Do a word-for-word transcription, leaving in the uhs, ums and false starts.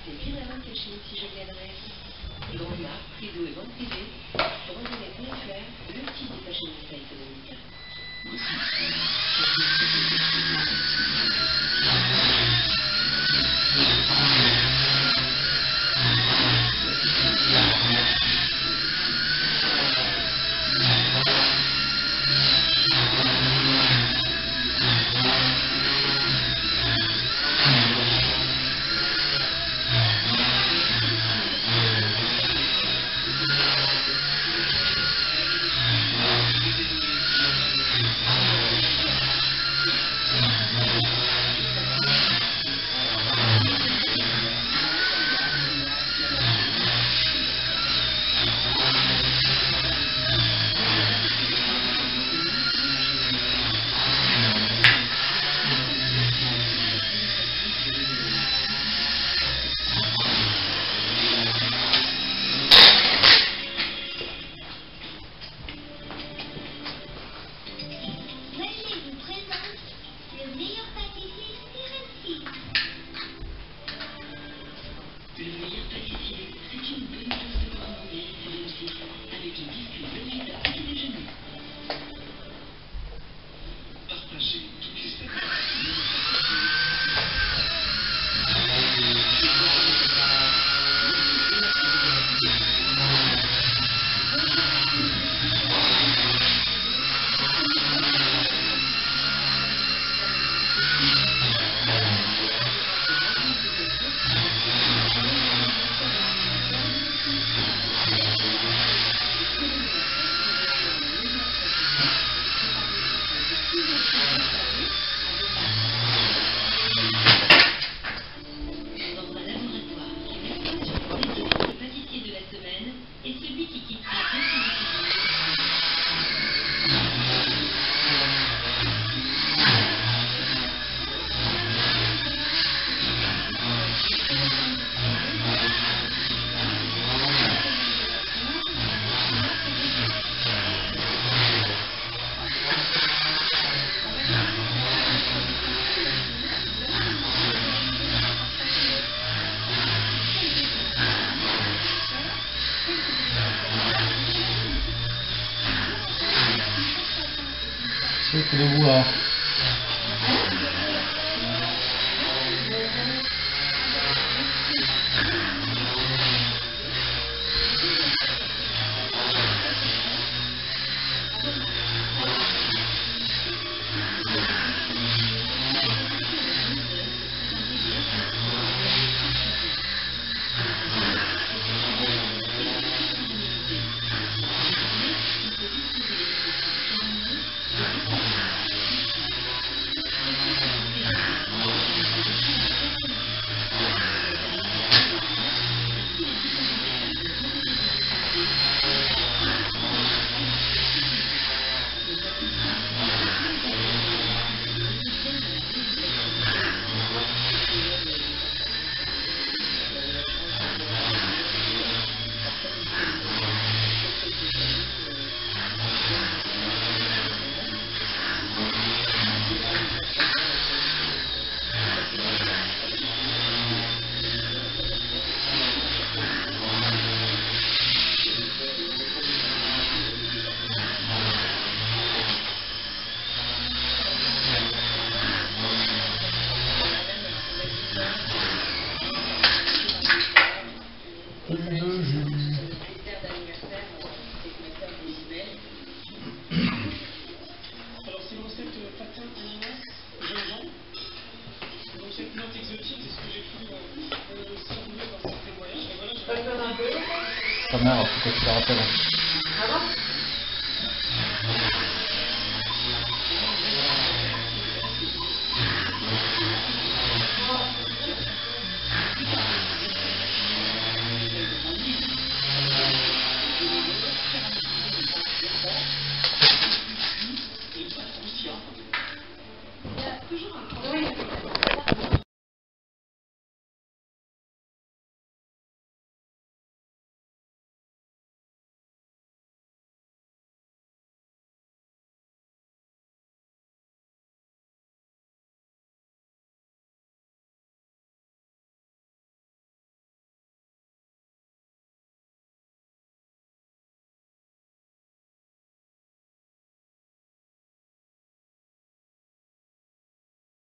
C'est Greenland Cachine si je viendrais. Grande marque, Priso et vente privée. Randonnée point F R, le site du fashionista économique. Le meilleur pâtissier, c'est une bonne dose de gourmandise sur M six, avec un biscuit Lolita petit déjeuner. Partagez toutes les satisfactions de et celui qui quittera définitivement. C'est le bois. Alors c'est une recette patin ananas, gingembre. C'est une recette plante exotique, c'est ce que j'ai pu euh, savourer dans certains voyages. Et voilà, je vais... Ta mère, faut que tu te rappelles.